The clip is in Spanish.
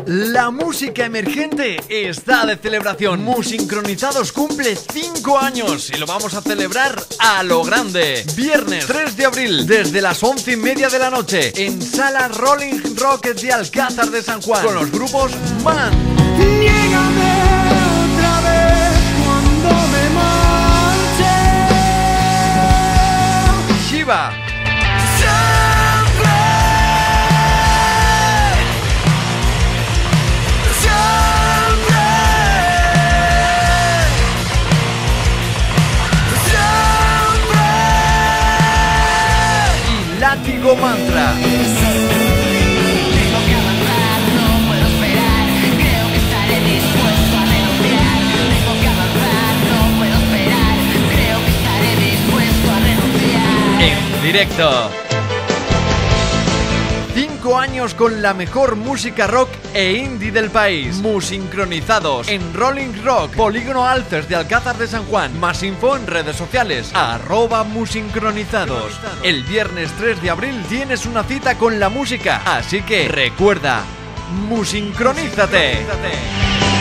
La música emergente está de celebración. Musincronizados cumple 5 años y lo vamos a celebrar a lo grande. Viernes 3 de abril, desde las 11:30 de la noche, en Sala Rolling Rock de Alcázar de San Juan, con los grupos Man, Niégame otra vez cuando me marche. Shiva, y Látigo Mantra. Tengo que avanzar, no puedo esperar. Creo que estaré dispuesto a renunciar. Tengo que avanzar, no puedo esperar. Creo que estaré dispuesto a renunciar. En directo. 5 años con la mejor música rock e indie del país. Musincronizados en Rolling Rock, Polígono Alces de Alcázar de San Juan. Más info en redes sociales, @musincronizados. El viernes 3 de abril tienes una cita con la música, así que recuerda, musincronízate.